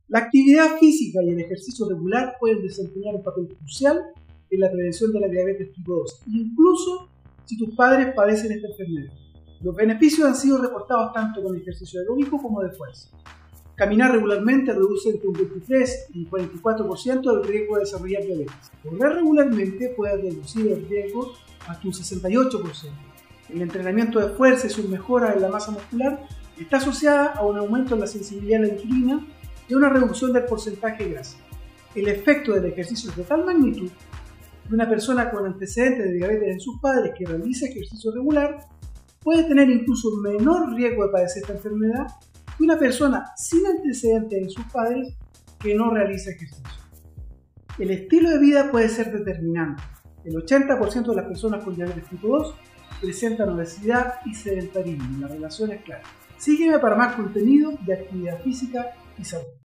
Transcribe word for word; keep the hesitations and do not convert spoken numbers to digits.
La actividad física y el ejercicio regular pueden desempeñar un papel crucial en la prevención de la diabetes tipo dos, incluso si tus padres padecen esta enfermedad. Los beneficios han sido reportados tanto con ejercicio aeróbico como de fuerza. Caminar regularmente reduce entre un veintitrés y un cuarenta y cuatro por ciento el riesgo de desarrollar diabetes. Correr regularmente puede reducir el riesgo hasta un sesenta y ocho por ciento. El entrenamiento de fuerza y su mejora en la masa muscular está asociada a un aumento en la sensibilidad a la insulina y a una reducción del porcentaje de grasa. El efecto del ejercicio es de tal magnitud que una persona con antecedentes de diabetes en sus padres que realice ejercicio regular puede tener incluso un menor riesgo de padecer esta enfermedad que una persona sin antecedentes en sus padres que no realiza ejercicio. El estilo de vida puede ser determinante. El ochenta por ciento de las personas con diabetes tipo dos presentan obesidad y sedentarismo. La relación es clara. Sígueme para más contenido de actividad física y salud.